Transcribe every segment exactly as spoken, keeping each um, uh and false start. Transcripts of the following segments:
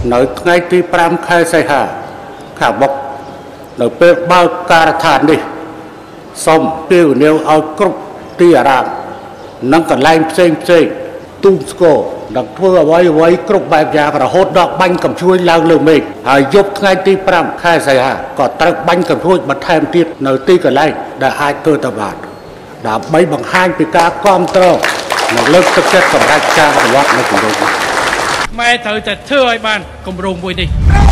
នៅថ្ងៃទីប្រាំខែសីហាខាងមុខនៅពេលបើកការដ្ឋាននេះសូមពាវនាវឲ្យគ្រប់ទីអារាមនិងកន្លែងផ្សេងផ្សេងទូមស្គរនឹងធ្វើអ្វីអ្វីគ្រប់បែបយ៉ាងរហូតដល់បាញ់កំជួយឡើងលើមេឃហើយយប់ថ្ងៃទីប្រាំខែសីហាក៏ត្រូវបាញ់កំជួយបន្ថែមទៀតនៅទីកន្លែងដែលអាចធ្វើទៅបានដើម្បីបង្ហាញពីការគ្រប់គ្រងនិងលើកទឹកចិត្តសម្រាប់ការអនុវត្តនៅគម្រោងនេះខ្មែរត្រូវតែធ្វើឲ្យបានគម្រោងមួយនេះ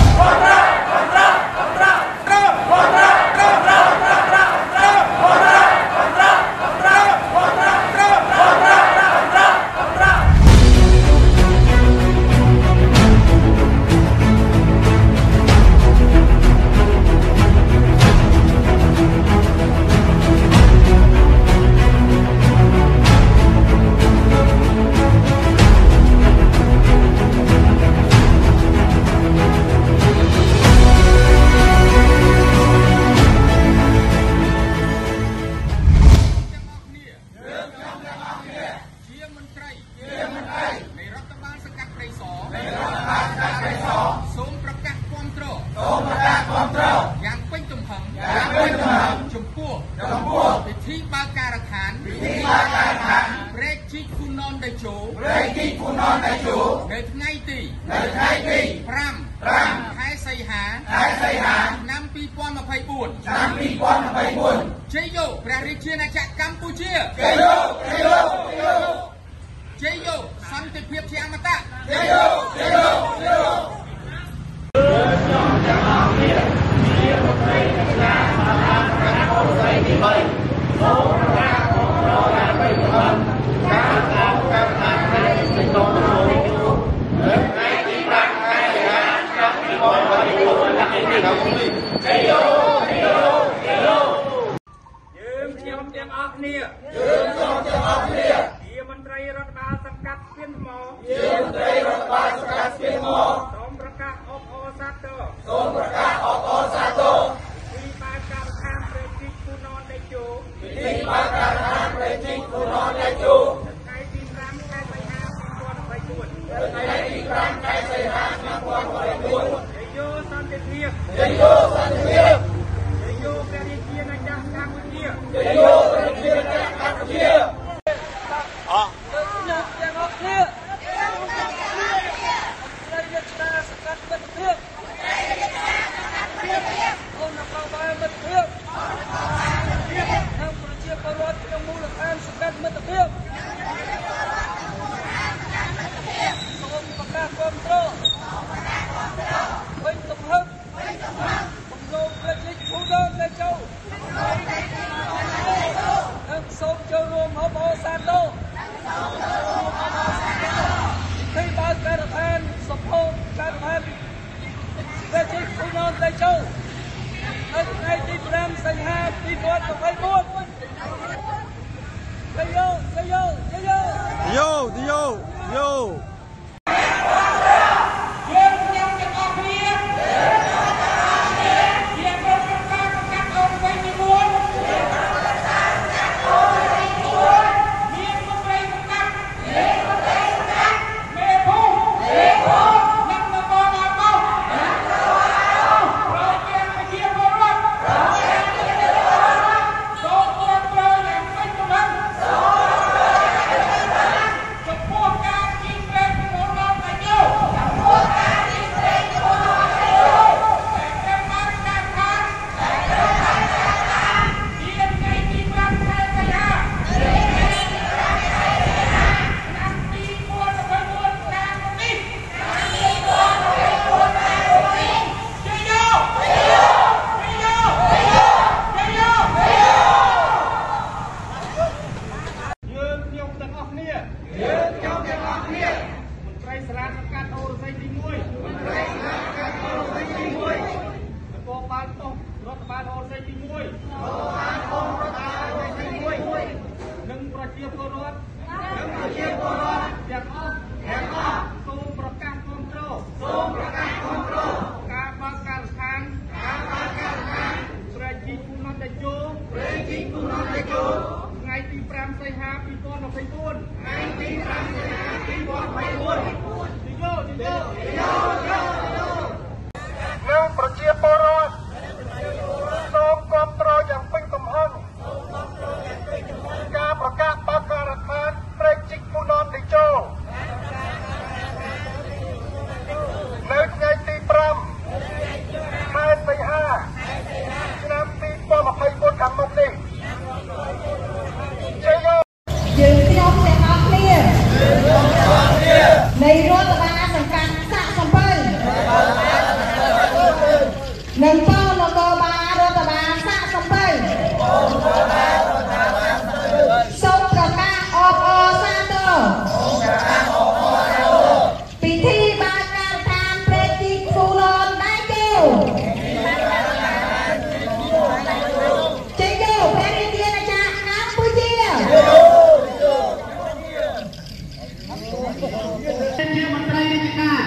យ៉ាងពេញទំហឹងចំពោះពិធីបើកការដ្ឋានព្រែកជីកគូណនដេជោនៅថ្ងៃទីប្រាំខែសីហាឆ្នាំពីរពាន់ម្ភៃបួនជ័យយោព្រះរាជាណាចក្រកម្ពុជាជ័យយោសន្តិភាពជាអមតៈជ័យយោជ័យយោជ័យយោខ្ញុំទាំងអស់គ្នាជាមន្ត្រីគណៈកម្មការស្ដីទីបីសូមប្រកាសគ្រប់គ្រងយ៉ាងបេក្ខការការកម្មការផ្នែកសេដ្ឋកិច្ចនៅថ្ងៃទីប្រាំខែសីហាឆ្នាំពីរពាន់ម្ភៃបួននេះជ័យយោជ័យយោជ័យយោយើងខ្ញុំទាំងអស់គ្នាយើងខ្ញុំទាំងអស់គ្នាជាមន្ត្រីរដ្ឋបាលសង្កាត់ស្ពានថ្មជាមន្ត្រីរដ្ឋបាលសង្កាត់ស្ពានថ្មសូមប្រកាសអបអរសាទរសូមប្រកាសអបអរសាទរពីបើកការដ្ឋានព្រែកជីកគូណនដេជោពីបើកការដ្ឋានព្រែកជីកគូណនដេជោថ្ងៃទីប្រាំខែសីហាឆ្នាំពីរពាន់ម្ភៃបួនថ្ងៃទីប្រាំខែសីហាឆ្នាំពីរពាន់ម្ភៃបួនជ័យយោសន្តិភាពជ័យយោសន្តិភាពជ័យយោព្រះរាជាណាចក្រកម្ពុជាជ័យយោព្រះរាជាណាចក្រកម្ពុជាអស់ខ្ញុំទាំងអស់គ្នាជ័យយោព្រះរាជាណាចក្រកម្ពុជាជាមន្ត្រីរាជការ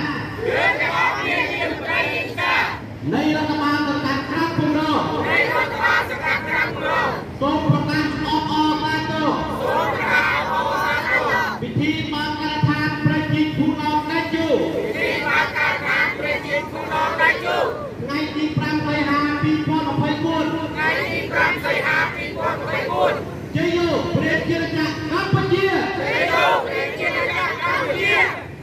នៃរដ្ឋបាលសង្កាត់ក្រាបពងរនៃរដ្ឋបាលសង្កាត់ក្រាបពងរសូមប្រកាសអបអរសាទរសូមប្រកាសអបអរសាទរពិធីបើកការដ្ឋានព្រះជន្មភូណងដៃជូពិធីបើកការដ្ឋានព្រះជន្មភូណងដៃជូថ្ងៃទីប្រាំសីហាពីរពាន់ម្ភៃបួនថ្ងៃទីប្រាំសីហាពីរពាន់ម្ភៃបួនជ័យយោព្រះជាណាចក្រកម្ពុជាជ័យយោព្រះជាណាចក្រកម្ពុជា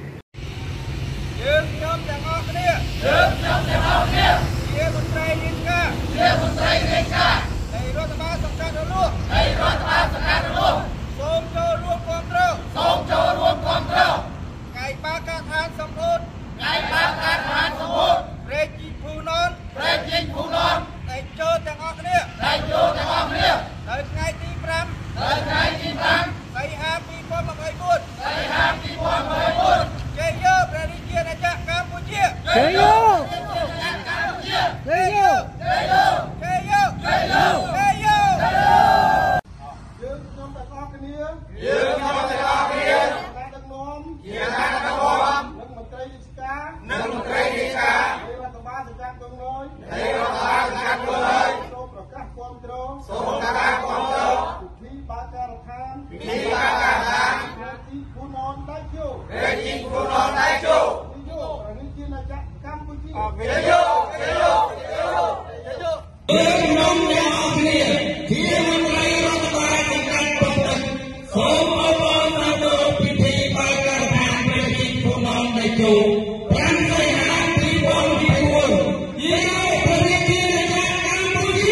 យើងខ្ញុំទាំងអស់គ្នាយើងខ្ញុំទាំងអស់គ្នាជាមន្ត្រីរាជការជាមន្ត្រីរាជការនៃរដ្ឋបាលសង្កាត់រលួសនៃរដ្ឋបាលសង្កាត់រលួសសូមចូលរួមគាំទ្រសូមចូលរួមគាំទ្រថ្ងៃបើកការដ្ឋានសម្ពោធថ្ងៃបើកការដ្ឋានសម្ពោធព្រះជន្មភូណនព្រះជន្មភូណនដែលចូលទាំងអស់គ្នាដែលចូលទាំងអស់គ្នាដល់ថ្ងៃទីប្រាំដល់ថ្ងៃទីប្រាំសីហាពីរពាន់ម្ភៃបួនសីហាពីរពាន់ម្ភៃបួនជ័យយោព្រះរាជាណាចក្រកម្ពុជាជ័យយោជ័យយោជ័យយោជ័យយោជ័យយោជ័យយោយើងខ្ញុំទាំងអស់គ្នាយើងខ្ញុំទាំងអស់គ្នាការដឹកនាំជាការដឹកនាំនិងមន្ត្រីរាជការនិងមន្ត្រីរាជការនៃរដ្ឋបាលសង្កាត់ក្រុងឡយនៃរដ្ឋបាលសង្កាត់ក្រុងឡយសូមប្រកាសគាំទ្រសូមប្រកាសគាំទ្រពិធីបើកការដ្ឋានពិធីបើកការដ្ឋានព្រះជន្មភូណនដៃជូព្រះជន្មភូណនដៃជូយោរាជាណាចក្រកម្ពុជាយោយោយោយោយោខ្ញុំទាំងអស់គ្នាជាមន្ត្រីរដ្ឋបាលសង្កាត់ព្រំដែនសូមអបអរសាទរពិធីបើកការដ្ឋានព្រះជន្មភូណនដៃជូប្រាំសីហាពីរពាន់ម្ភៃបួនយោព្រះរាជាណាចក្រកម្ពុជា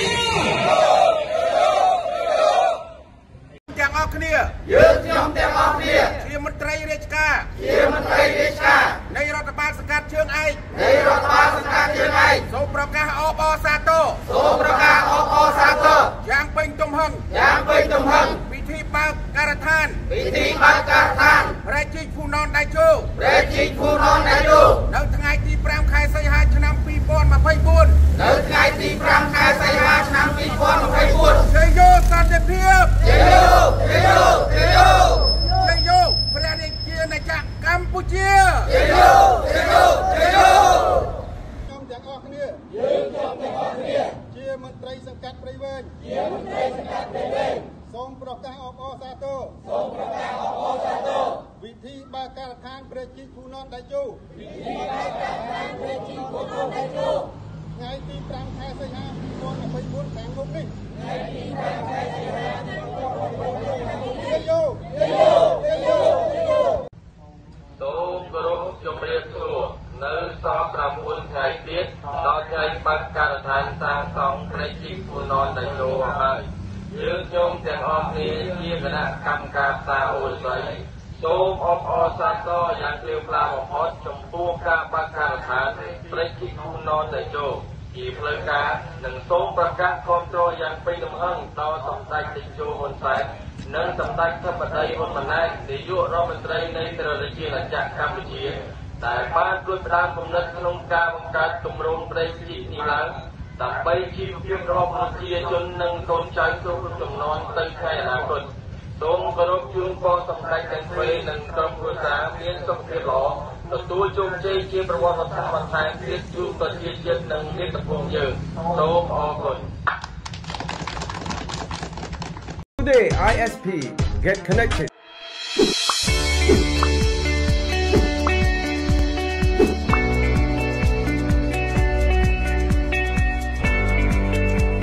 ទាំងអស់គ្នាយើងខ្ញុំទាំងអស់គ្នាជាមន្ត្រីរាជការជាមន្ត្រីរាជការនៃរដ្ឋបាលសង្កាត់ជើងឯកនៃរដ្ឋបាលសង្កាត់ជើងឯកសូមប្រកាសអបអរសាទរសូមប្រកាសអបអរសាទរយ៉ាងពេញទំហឹងយ៉ាងពេញទំហឹងពិធីបើកការដ្ឋានពិធីបើកការដ្ឋានព្រះជន្មភូណនដៃជូព្រះជន្មភូណនដៃជូនៅថ្ងៃទីប្រាំខែសីហាឆ្នាំពីរពាន់ម្ភៃបួននៅថ្ងៃទីប្រាំខែសីហាឆ្នាំពីរពាន់ម្ភៃបួនជ័យយោសន្តិភាពជ័យយោជ័យយោជ័យយោជ័យយោព្រះរាជាណាចក្រកម្ពុជាជ័យយោជ័យយោជ័យយោខ្ញុំទាំងអស់គ្នាយើងខ្ញុំទាំងអស់គ្នាជាមន្ត្រីសង្កាត់ព្រៃវែងជាមន្ត្រីសង្កាត់ព្រៃវែងសូមប្រកាសអបអរសាទរសូមប្រកាសអបអរសាទរវិធីបើកការដ្ឋានព្រះជន្មភូណនដៃជូវិធីបើកការដ្ឋានព្រះជន្មភូណនដៃជូថ្ងៃទីប្រាំខែសីហាពីរពាន់ម្ភៃបួនខាងមុខនេះថ្ងៃទីប្រាំខែសីហាពីរពាន់ម្ភៃបួនខាងមុខនេះយោយោយោយោយោសូមគោរពជម្រាបសួរនៅសល់ប្រាំបួនថ្ងៃទៀតដល់ថ្ងៃបើកការដ្ឋានសាងសង់ព្រះជន្មភូណនដៃជូហើយយើងខ្ញុំទាំងអស់គ្នាជាគណៈកម្មការផ្សារអូរស័យសូមអបអរសាទរយ៉ាងជ្រាលជ្រៅបំផុតចំពោះការបើកការដ្ឋានព្រះជន្មភូណនដៃជូជាផ្លូវការនិងសូមប្រកាសគាំទ្រយ៉ាងពេញទំហឹងដល់សម្ដេចតេជោហ៊ុនសែននិងសម្ដេចធិបតីហ៊ុនម៉ាណែតនាយករដ្ឋមន្ត្រីនៃព្រះរាជាណាចក្រកម្ពុជាដែលបានព្រួយផ្ដើមគំនិតក្នុងការបង្កើតគម្រោងព្រៃជីកនេះឡើងដើម្បីជីវភាពរបស់ប្រជាជននិងកូនចៅគ្រប់ជំនាន់ទៅថ្ងៃអនាគតសូមគោរពជូនពរសម្ដេចទាំងពីរនិងក្រុមគ្រួសារមានសុខភាពល្អទទួលជោគជ័យជាប្រវត្តិសាស្ត្របន្ថែមទៀតជូនប្រជាជាតិនិងមាតុភូមិយើងសូមអរគុណ Today I S P Get Connected